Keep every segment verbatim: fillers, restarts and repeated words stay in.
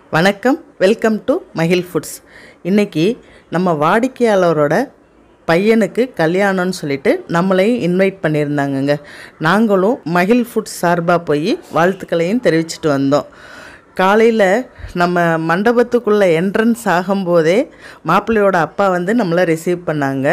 வணக்கம், welcome to மகிழ் foods. இன்றைக்கி நம்ம வாடிக்கையாளரோட பையனுக்கு கல்யாணம்னு சொல்லிட்டு நம்மளையும் இன்வைட் பண்ணியிருந்தாங்கங்க. நாங்களும் மகிழ் ஃபுட்ஸ் சார்பாக போய் வாழ்த்துக்களையும் தெரிவிச்சிட்டு வந்தோம். காலையில் நம்ம மண்டபத்துக்குள்ளே என்ட்ரன்ஸ் ஆகும்போதே மாப்பிள்ளையோட அப்பா வந்து நம்மளை ரிசீவ் பண்ணாங்க.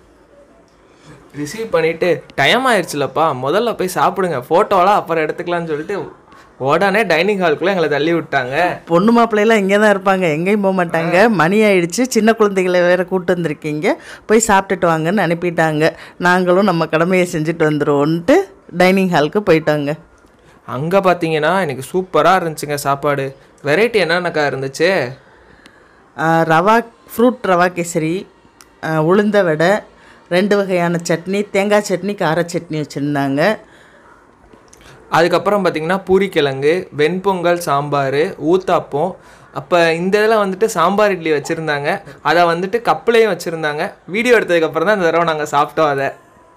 ரிசீவ் பண்ணிவிட்டு டைம் ஆயிடுச்சுலப்பா, முதல்ல போய் சாப்பிடுங்க, ஃபோட்டோலாம் அப்புறம் எடுத்துக்கலான்னு சொல்லிட்டு உடனே டைனிங் ஹாலுக்குள்ளே எங்களை தள்ளி விட்டாங்க. பொண்ணு மாப்பிள்ளையெல்லாம் இங்கே தான் இருப்பாங்க, எங்கேயும் போக மாட்டாங்க. மணி ஆயிடுச்சு, சின்ன குழந்தைகளை வேறு கூப்பிட்டு வந்திருக்கீங்க, போய் சாப்பிட்டுட்டு வாங்கன்னு அனுப்பிட்டாங்க. நாங்களும் நம்ம கடமையை செஞ்சுட்டு வந்துடுவோன்ட்டு டைனிங் ஹாலுக்கு போயிட்டாங்க. அங்கே பார்த்தீங்கன்னா எனக்கு சூப்பராக இருந்துச்சுங்க சாப்பாடு. வெரைட்டி என்னென்னக்கா இருந்துச்சு? ரவா ஃப்ரூட் ரவா கேசரி, உளுந்த வடை, ரெண்டு வகையான சட்னி, தேங்காய் சட்னி, கார சட்னி வச்சுருந்தாங்க. அதுக்கப்புறம் பார்த்திங்கன்னா பூரிக்கிழங்கு, வெண்பொங்கல், சாம்பார், ஊத்தாப்பம். அப்போ இந்த இதில் வந்துட்டு சாம்பார் இட்லி வச்சுருந்தாங்க. அதை வந்துட்டு கப்புலையும் வச்சுருந்தாங்க. வீடியோ எடுத்ததுக்கப்புறம் தான் இந்த தடவை நாங்கள் சாப்பிட்டோம். அதை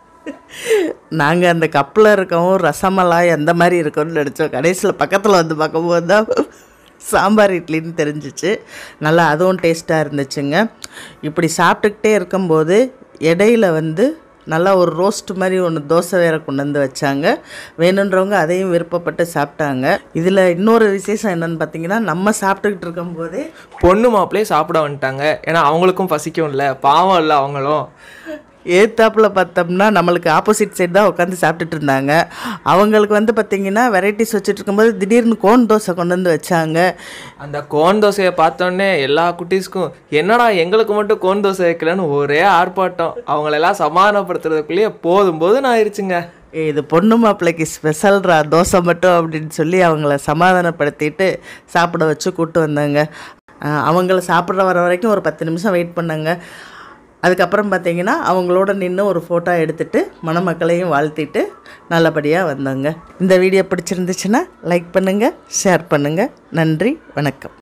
நாங்கள் அந்த கப்பில் இருக்கவும் ரசமலாய் அந்த மாதிரி இருக்கோன்னு நினச்சோம். கடைசியில் பக்கத்தில் வந்து பார்க்கும்போது தான் சாம்பார் இட்லின்னு தெரிஞ்சிச்சு. நல்லா அதுவும் டேஸ்ட்டாக இருந்துச்சுங்க. இப்படி சாப்பிட்டுக்கிட்டே இருக்கும்போது இடையில வந்து நல்லா ஒரு ரோஸ்ட் மாதிரி ஒன்று தோசை வேறு கொண்டு வந்து வச்சாங்க. வேணுன்றவங்க அதையும் விருப்பப்பட்டு சாப்பிட்டாங்க. இதில் இன்னொரு விசேஷம் என்னென்னு பார்த்தீங்கன்னா, நம்ம சாப்பிட்டுக்கிட்டு இருக்கும்போதே பொண்ணு மாப்பிள்ளையே சாப்பிட வந்துட்டாங்க. ஏன்னா அவங்களுக்கும் பசிக்கும் இல்லை, பாவம் இல்லை அவங்களும். ஏத்தாப்பில் பார்த்தோம்னா நம்மளுக்கு ஆப்போசிட் சைடு தான் உட்காந்து சாப்பிட்டுட்டு இருந்தாங்க. அவங்களுக்கு வந்து பார்த்திங்கன்னா வெரைட்டிஸ் வச்சுட்டு இருக்கும்போது திடீர்னு கோன் தோசை கொண்டு வந்து வச்சாங்க. அந்த கோன் தோசையை பார்த்தோன்னே எல்லா குட்டீஸ்க்கும் என்னடா எங்களுக்கு மட்டும் கோன் தோசை வைக்கலன்னு ஒரே ஆர்ப்பாட்டம். அவங்களெல்லாம் சமாதானப்படுத்துறதுக்குள்ளேயே போதும் போதுன்னு ஆயிடுச்சுங்க. இது பொண்ணு மாப்பிள்ளைக்கு ஸ்பெஷல்ரா தோசை மட்டும் அப்படின்னு சொல்லி அவங்கள சமாதானப்படுத்திட்டு சாப்பிட வச்சு கூப்பிட்டு வந்தாங்க. அவங்கள சாப்பிட்ற வர வரைக்கும் ஒரு பத்து நிமிஷம் வெயிட் பண்ணாங்க. அதுக்கப்புறம் பார்த்திங்கன்னா அவங்களோட நின்று ஒரு ஃபோட்டோ எடுத்துகிட்டு மணமக்களையும் வாழ்த்திட்டு நல்லபடியாக வந்தாங்க. இந்த வீடியோ பிடிச்சிருந்துச்சுன்னா லைக் பண்ணுங்கள், ஷேர் பண்ணுங்கள். நன்றி, வணக்கம்.